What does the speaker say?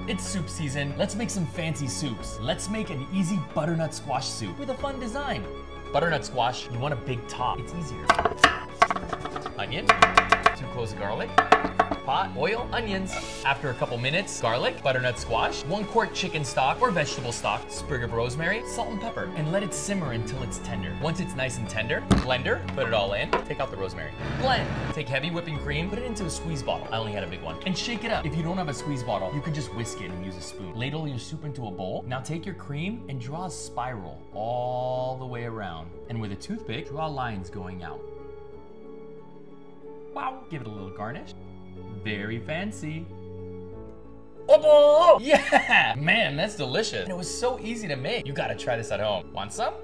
It's soup season. Let's make some fancy soups. Let's make an easy butternut squash soup with a fun design. Butternut squash, you want a big top. It's easier. Onion, 2 cloves of garlic, pot, oil, onions. After a couple minutes, garlic, butternut squash, 1 quart chicken stock or vegetable stock, sprig of rosemary, salt and pepper, and let it simmer until it's tender. Once it's nice and tender, blender, put it all in, take out the rosemary. Blend, take heavy whipping cream, put it into a squeeze bottle. I only had a big one. And shake it up. If you don't have a squeeze bottle, you can just whisk it and use a spoon. Ladle your soup into a bowl. Now take your cream and draw a spiral all the way around. And with a toothpick, draw lines going out. Wow, give it a little garnish. Very fancy. Oh, yeah! Man, that's delicious. And it was so easy to make. You gotta try this at home. Want some?